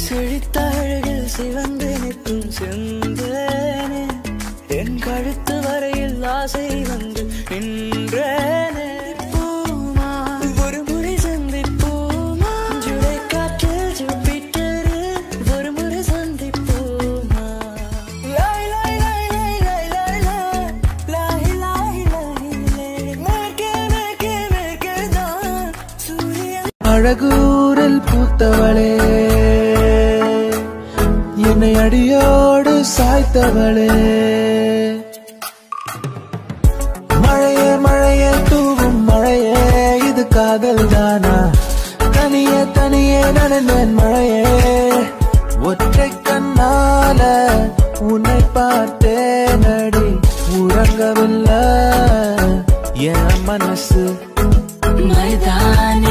செழித்த அழகில் சிவந்து நிற்கும் செந்தேனே என் கழுத்து வரையில் ஆசை வந்து நின்றேனே பூமா ஒரு முறை சந்திப்போமா ஜூலை காற்றில் ஜூபிட்டர் ஒரு முறை சந்திப்போமா லாய் லாய் லாய் லாய் லாய் லாய் லாய் லாய் லாய் மேற்கே மேற்கே மேற்கே தான் சூரியன் அழகூரில் பூத்தவளே என்னை அடியோடு சாய்த்தவளே மழையே மழையே தூவும் மழையே இது காதல் தானா தனியே தனியே நடந்தேன் மழையே ஒற்றை கண்ணால உன்னை பார்த்தேன் அடி உறங்கவில்லை என் மனசு மைதான